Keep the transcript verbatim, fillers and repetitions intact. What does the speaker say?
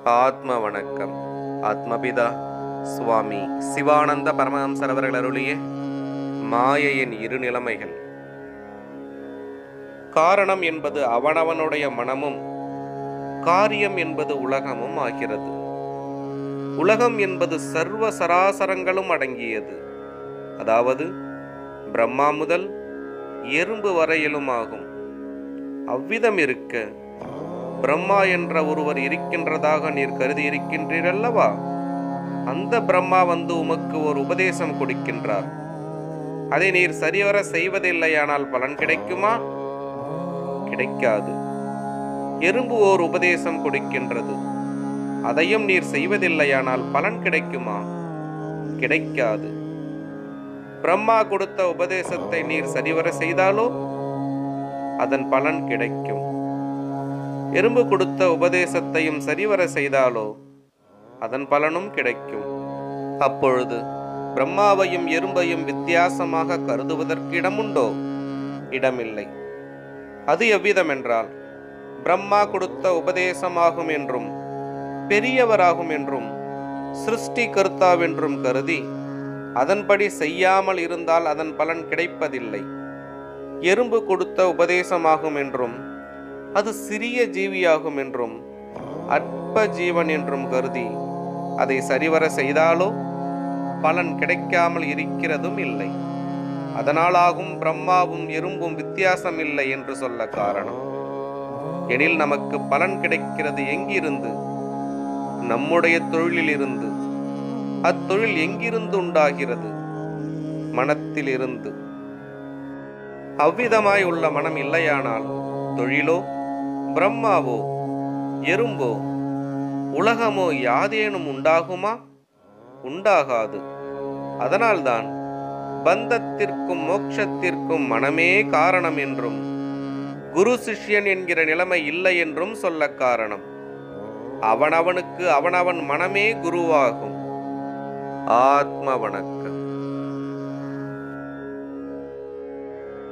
ஆத்ம வணக்கம். ஆத்மபிதா சுவாமி சிவானந்த பரமஹம்சர் அவர்கள் அருளிய மாயையின் இரு நிலைமைகள். காரணம் என்பது அவனவனுடைய மனமும், காரியம் என்பது உலகமும் ஆகிறது. உலகம் என்பது சர்வ சராசரங்களும் அடங்கியது, அதாவது பிரம்மா முதல் எறும்பு வரையிலும் ஆகும். அவ்விதம் இருக்க பிரம்மா என்ற ஒருவர் இருக்கின்றதாக நீர் கருதி இருக்கின்றீரல்லவா? அந்த பிரம்மா வந்து உமக்கு ஒரு உபதேசம் கொடுக்கின்றார். அதை நீர் சரிவர செய்வதில்லையானால் பலன் கிடைக்குமா? கிடைக்காது. எறும்பு ஓர் உபதேசம் கொடுக்கின்றது. அதையும் நீர் செய்வதில்லையானால் பலன் கிடைக்குமா? கிடைக்காது. பிரம்மா கொடுத்த உபதேசத்தை நீர் சரிவர செய்தாலோ அதன் பலன் கிடைக்கும். எறும்பு கொடுத்த உபதேசத்தையும் சரிவர செய்தாலோ அதன் பலனும் கிடைக்கும். அப்பொழுது பிரம்மாவையும் எறும்பையும் வித்தியாசமாக கருதுவதற்கு இடமுண்டோ? இடமில்லை. அது எவ்விதம் என்றால், பிரம்மா கொடுத்த உபதேசமாகும் என்றும் பெரியவராகும் என்றும் சிருஷ்டி கர்த்தாவென்றும் கருதி அதன்படி செய்யாமல் இருந்தால் அதன் பலன் கிடைப்பதில்லை. எறும்பு கொடுத்த உபதேசமாகும் என்றும் அது சிறிய ஜீவியாகும் என்றும் அற்ப ஜீவன் என்றும் கருதி அதை சரிவர செய்தாலோ பலன் கிடைக்காமல் இருக்கிறதும் இல்லை. அதனாலாகும் பிரம்மாவும் எறும்பும் வித்தியாசம் இல்லை என்று சொல்ல காரணம். எனில் நமக்கு பலன் கிடைக்கிறது எங்கிருந்து? நம்முடைய தொழிலில் இருந்து. அத்தொழில் எங்கிருந்து உண்டாகிறது? மனத்தில் இருந்து. அவ்விதமாய் உள்ள மனம் இல்லையானால் தொழிலோ, பிரம்மாவோ, எறும்போ, உலகமோ யாதேனும் உண்டாகுமா? உண்டாகாது. அதனால்தான் பந்தத்திற்கும் மோட்சத்திற்கும் மனமே காரணம் என்றும் குரு சிஷ்யன் என்கிற நிலைமை இல்லை என்றும் சொல்ல காரணம். அவனவனுக்கு அவனவன் மனமே குருவாகும். ஆத்ம வணக்கம்.